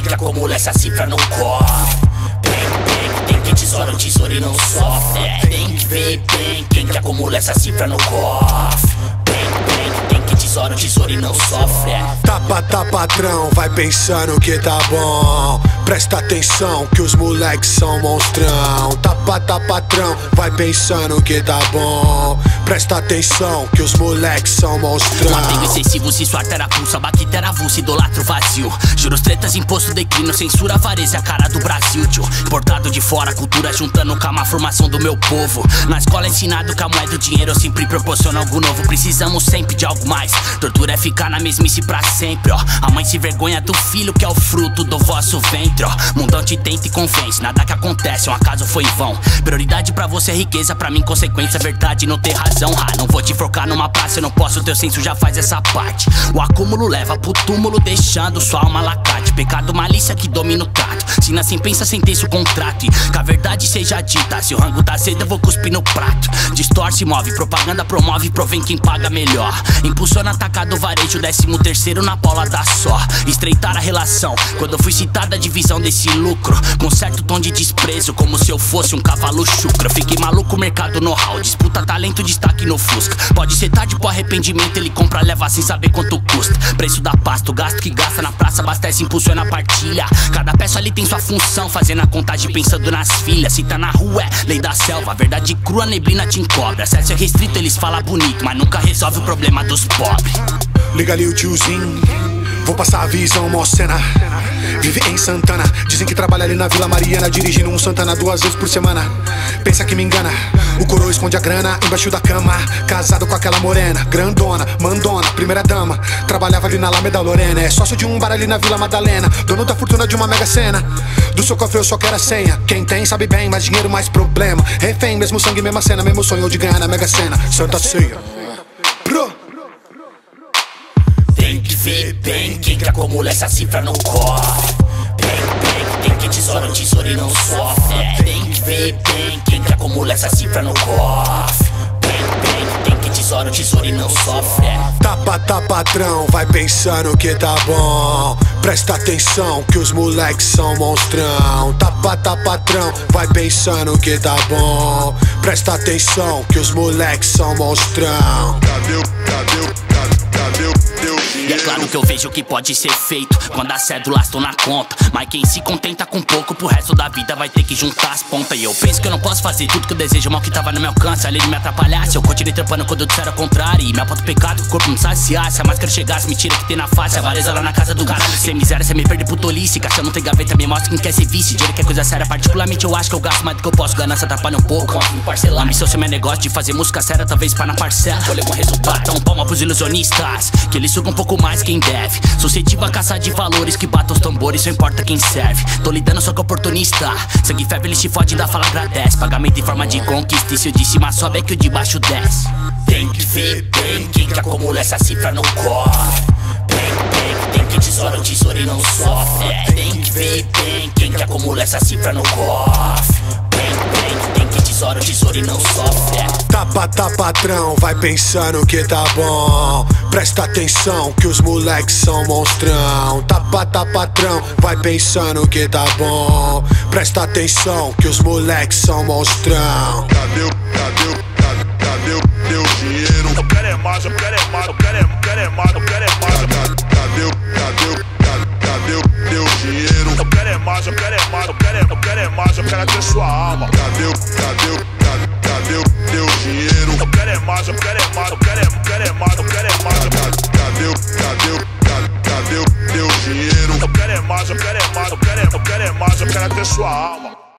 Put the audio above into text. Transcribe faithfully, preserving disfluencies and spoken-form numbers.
que acumula essa cifra no cofre. Bem, bem, tem que tesoura, o tesouro e não sofre. É, tem que ver bem quem que acumula essa cifra no cofre. Bem, bem, tem que tesoura, o tesouro e não sofre. É. Tapa, tá patrão, vai pensando que tá bom. Presta atenção que os moleques são monstrão. Tapa, tá patrão, vai pensando que tá bom. Presta atenção que os moleques são monstrão. Apego excessivo, se sua artéria pulsa, bactéria avulsa, idolatro vazio. Juros, tretas, imposto, declínio, censura, avareza, a cara do Brasil, tio. Importado de fora, cultura juntando com a má formação do meu povo. Na escola é ensinado que a moeda do dinheiro sempre proporciona algo novo. Precisamos sempre de algo mais. Tortura é ficar na mesmice pra sempre, ó. A mãe se vergonha do filho que é o fruto do vosso ventre, ó. Mundão te tenta e convence, nada que acontece, um acaso foi em vão. Prioridade pra você é riqueza, pra mim consequência, verdade não ter razão. Ah, não vou te focar numa praça, eu não posso, teu senso já faz essa parte. O acúmulo leva pro túmulo, deixando sua alma lacrate. Pecado, malícia que domina o trato. Se nasce pensa, sentença o contrato. E que a verdade seja dita, se o rango tá cedo eu vou cuspir no prato. Distorce, move, propaganda promove, provém quem paga melhor. Impulsiona atacado varejo, décimo terceiro na paula dá só. Estreitar a relação, quando eu fui citada a divisão desse lucro. Com certo tom de desprezo, como se eu fosse um cavalo chucro. Fiquei maluco, mercado know-how, disputa talento, destaque no Fusca. Pode ser tarde pro arrependimento, ele compra, leva sem saber quanto custa. Preço da pasta, o gasto que gasta na praça, abastece, impulsiona a partilha. Cada peça ali tem sua função, fazendo a contagem pensando nas filhas. Se tá na rua é lei da selva, verdade crua, neblina te encobre. Acesso é restrito, eles falam bonito, mas nunca resolve o problema dos pobres. Liga ali o tiozinho, vou passar a visão, mó cena. Vive em Santana, dizem que trabalha ali na Vila Mariana, dirigindo um Santana duas vezes por semana. Pensa que me engana, o coroa esconde a grana embaixo da cama. Casado com aquela morena, grandona, mandona, primeira dama. Trabalhava ali na Alameda Lorena, é sócio de um bar ali na Vila Madalena. Dono da fortuna de uma mega cena, do seu cofre eu só quero a senha. Quem tem sabe bem, mais dinheiro, mais problema. Refém, mesmo sangue, mesma cena, mesmo sonho de ganhar na mega cena. Santa Ceia. Pro. Tem que ver bem quem que acumula essa cifra no cofre. Bem, bem, tem que tesoura, o tesouro e não sofre. É, tem que ver bem quem que acumula essa cifra no cofre. Bem, bem, tem que tesoura, o tesouro e não sofre. É. Tapa, tá patrão, vai pensando que tá bom. Presta atenção que os moleques são monstrão. Tapa, tá patrão, vai pensando que tá bom. Presta atenção que os moleques são monstrão. Cadê o, cadê o, cadê o teu dinheiro? E é claro que eu vejo o que pode ser feito quando as cédulas estão na conta. Mas quem se contenta com pouco, pro resto da vida vai ter que juntar as pontas. E eu penso que eu não posso fazer tudo que eu desejo, mal que tava no meu alcance, além de me atrapalhar. Se eu continuei trampando quando eu disser ao contrário, e me aponta o pecado que o corpo não saciar. Se a máscara chegasse, mentira que tem na face, a avareza lá na casa do caralho. Sem miséria, cê me perde pro tolice. Caixa não tem gaveta, me mostra quem quer ser vice. Dinheiro que é coisa séria, particularmente eu acho que eu gasto mais do que eu posso. Ganância atrapalha um pouco, me parcelar. A missão se é meu negócio de fazer música séria, talvez para na parcela. Vou levar um resultado, então palma pros ilusionistas, que eles sugam um pouco mais quem deve. Suscetível a caçar de valores que batam os tambores, só importa quem serve. Tô lidando só com oportunista, sangue ferve, eles te fode, ainda fala agradece. Pagamento em forma de conquista, e se o de cima sobe é que o de baixo desce. Tem que ver bem quem que acumula essa cifra no cofre. Bem, bem, tem que tesoura, o tesouro e não sofre. É, tem que ver bem quem que acumula essa cifra no cofre. Bem, bem, tem que tesoura, o tesouro e não sofre. É. Tapa, tá patrão, vai pensando que tá bom. Presta atenção que os moleques são monstrão. Tapa, tá patrão, vai pensando que tá bom. Presta atenção que os moleques são monstrão. Cadê o, cadê o, cadê, cadê o teu dinheiro? Eu quero é mais, eu quero é mais, eu quero é, eu quero é mais, eu quero é mais. Cadê o, cadê o, cadê o teu dinheiro? Eu quero é mais, eu quero é mais, eu quero é, eu quero é mais, eu quero é ter sua alma. Cadê o, cadê o, cadê, cadê o teu dinheiro? Eu quero é mais, eu quero é mais, eu quero é, eu quero é mais, eu quero é mais. Cadê o, cadê o, cadê, cadê o teu dinheiro? Eu quero é mais, eu quero é mais, eu quero é, eu quero é mais, eu quero é ter sua alma.